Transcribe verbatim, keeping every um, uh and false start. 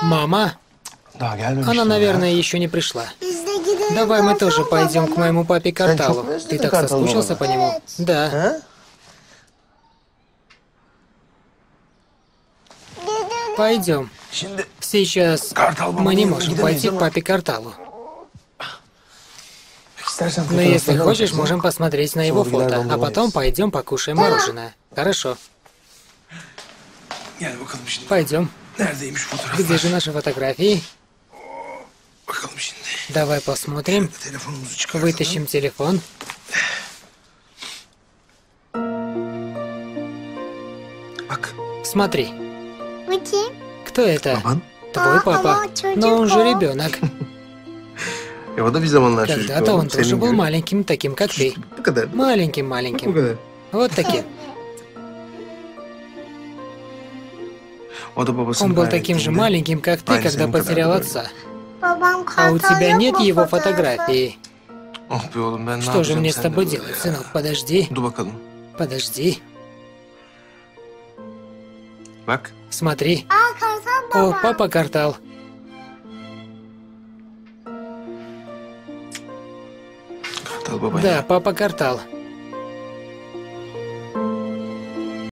Мама? Daha gelmemiş. Она, наверное, еще не пришла. Давай мы тоже пойдем к моему папе Карталу. Ты так соскучился по нему? Да. Пойдем. Сейчас мы не можем пойти к папе Карталу. Но если хочешь, можем посмотреть на его фото, а потом пойдем покушаем мороженое. Хорошо. Пойдем. Где же наши фотографии? Давай посмотрим. Вытащим телефон. Смотри. Кто это? Твой папа. Но он же ребенок. Когда-то он тоже был маленьким, таким как ты. Маленьким-маленьким. Вот таким. Он был таким же маленьким, как ты, когда потерял отца. А у тебя нет его фотографии? Что же мне с тобой делать, сынок? Подожди. Подожди. Смотри. О, папа Картал. Да, папа Картал.